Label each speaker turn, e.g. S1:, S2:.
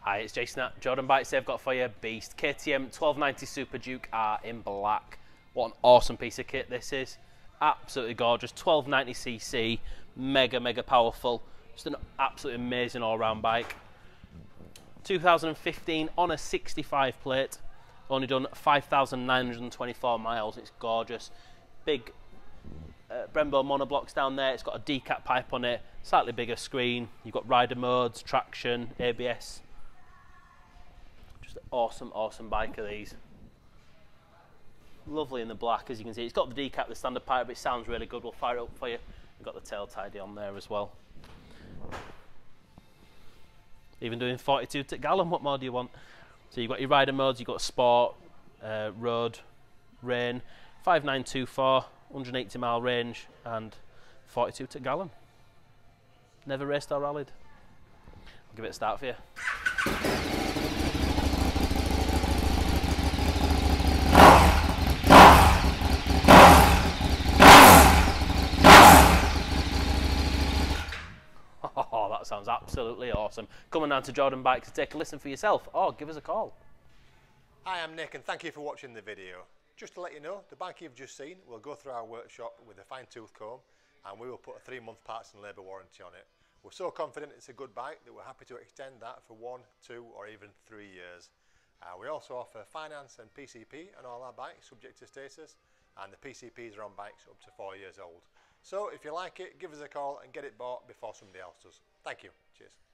S1: Hi, it's Jason at Jordan Bikes. They've got for you Beast KTM 1290 Super Duke R in black. What an awesome piece of kit this is. Absolutely gorgeous. 1290cc, mega powerful. Just an absolutely amazing all-round bike. 2015 on a 65 plate. Only done 5,924 miles. It's gorgeous. Big Brembo monoblocks down there. It's got a decat pipe on it. Slightly bigger screen. You've got rider modes, traction, ABS. Just an awesome bike of these. Lovely in the black, as you can see. It's got the decat, the standard pipe, but it sounds really good. We'll fire it up for you. We've got the tail tidy on there as well. Even doing 42 to gallon, what more do you want? So you've got your rider modes, you've got sport, road, rain, 5924, 180 mile range, and 42 to gallon. Never raced or rallied. I'll give it a start for you. Oh, that sounds absolutely awesome. Come on down to Jordan Bikes to take a listen for yourself, or give us a call.
S2: Hi, I'm Nick and thank you for watching the video. Just to let you know, the bike you've just seen will go through our workshop with a fine-tooth comb and we will put a 3-month parts and labour warranty on it. We're so confident it's a good bike that we're happy to extend that for 1, 2 or even 3 years. We also offer finance and PCP on all our bikes subject to status, and the PCPs are on bikes up to 4 years old. So if you like it, give us a call and get it bought before somebody else does. Thank you. Cheers.